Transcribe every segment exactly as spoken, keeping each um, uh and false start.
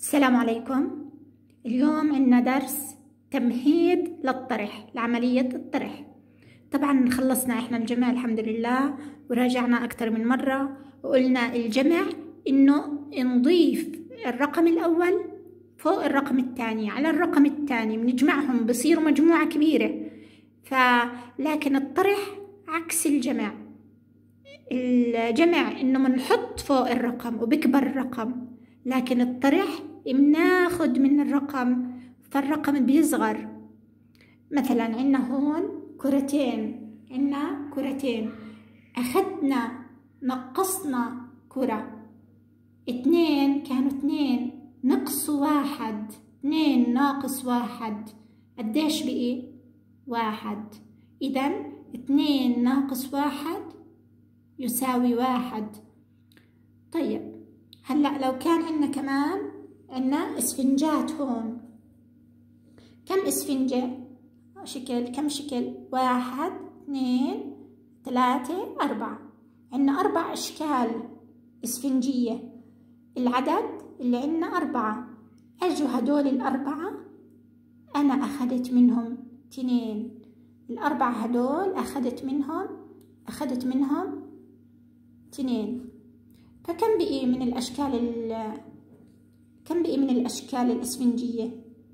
السلام عليكم. اليوم عندنا درس تمهيد للطرح، لعملية الطرح. طبعا خلصنا احنا الجمع الحمد لله، وراجعنا اكتر من مرة، وقلنا الجمع انه نضيف الرقم الاول فوق الرقم الثاني على الرقم الثاني، بنجمعهم بصيروا مجموعة كبيرة. فلكن الطرح عكس الجمع. الجمع انه بنحط فوق الرقم وبكبر الرقم، لكن الطرح بناخد من الرقم فالرقم بيصغر. مثلا عنا هون كرتين، عنا كرتين، أخدنا نقصنا كرة، اتنين كانوا اتنين نقصوا واحد، اتنين ناقص واحد قديش بقي؟ واحد. إذن اتنين ناقص واحد يساوي واحد. طيب هلأ لو كان عنا كمان عنا اسفنجات هون، كم اسفنجة؟ شكل كم شكل؟ واحد اثنين ثلاثة أربعة. عنا أربع أشكال اسفنجية، العدد اللي عنا أربعة. أجوا هدول الأربعة أنا أخذت منهم اثنين، الأربعة هدول أخذت منهم أخذت منهم اثنين. فكم بقي من الأشكال ال كم بقي من الأشكال الإسفنجية؟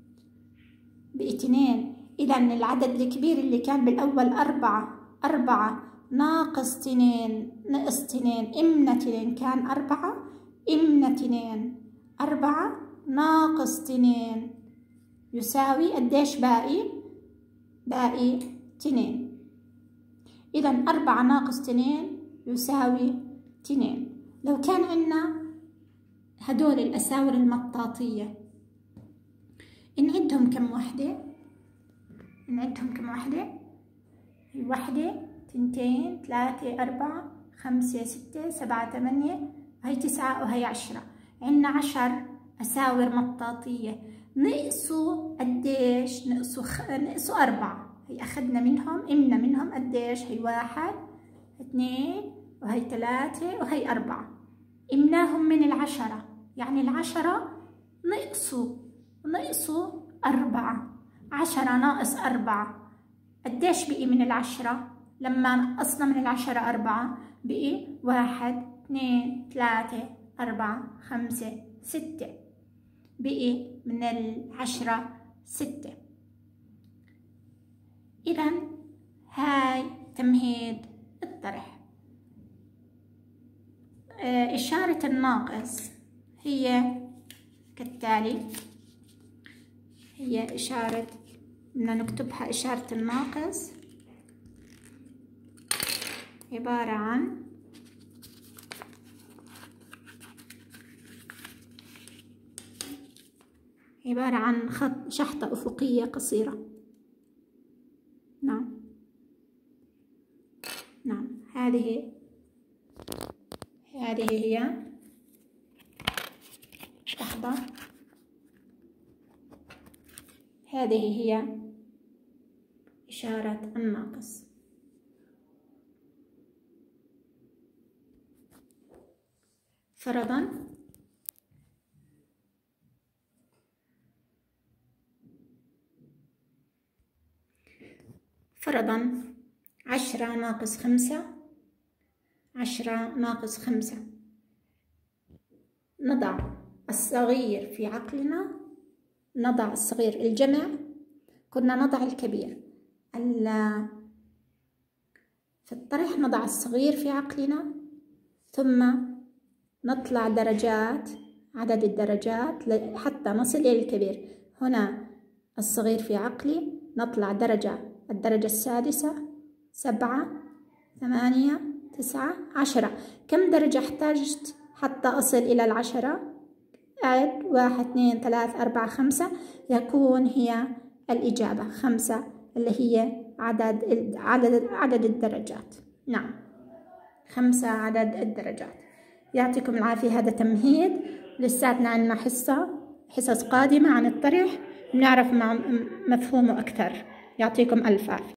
بقي اثنين. إذا العدد الكبير اللي كان بالأول أربعة، أربعة ناقص اثنين نقص اثنين إمنا اثنين كان أربعة، إمنا اثنين. أربعة ناقص اثنين يساوي قديش باقي؟ باقي اثنين. إذا أربعة ناقص اثنين يساوي اثنين. لو كان عنا هدول الأساور المطاطية، نعدهم كم وحدة؟ نعدهم كم وحدة؟ وحدة، تنتين، ثلاثة، أربعة، خمسة، ستة، سبعة، ثمانية، وهي تسعة وهي عشرة. عنا عشر أساور مطاطية. نقصوا قديش؟ نقصوا خ... نقصوا أربعة. هي أخذنا منهم، إمنا منهم قديش؟ هي واحد، اثنين، وهي ثلاثة، وهي أربعة. إمناهم من العشرة، يعني العشرة نقصوا نقصوا أربعة. عشرة ناقص أربعة قديش بقي من العشرة؟ لما نقصنا من العشرة أربعة بقي واحد، اثنين، ثلاثة، أربعة، خمسة، ستة. بقي من العشرة ستة. إذن هاي تمهيد الطرح. إشارة الناقص هي كالتالي، هي إشارة، بدنا نكتبها. إشارة الناقص عبارة عن عبارة عن خط شحطة أفقية قصيرة. نعم نعم هذه هذه هي لحظة، هذه هي إشارة الناقص. فرضاً فرضاً عشرة ناقص خمسة، عشرة ناقص خمسة. نضع الصغير في عقلنا، نضع الصغير الجمع، كنا نضع الكبير. في الطرح نضع الصغير في عقلنا، ثم نطلع درجات، عدد الدرجات حتى نصل إلى الكبير. هنا الصغير في عقلي، نطلع درجة، الدرجة السادسة، سبعة، ثمانية، تسعة، عشرة. كم درجة احتاجت حتى أصل إلى العشرة؟ عد واحد، اثنين، ثلاث، أربعة، خمسة. يكون هي الإجابة خمسة، اللي هي عدد عدد عدد الدرجات. نعم، خمسة عدد الدرجات. يعطيكم العافية. هذا تمهيد. لساتنا عنا حصة حصص قادمة عن الطرح، بنعرف مفهومه أكثر. يعطيكم ألف عافية.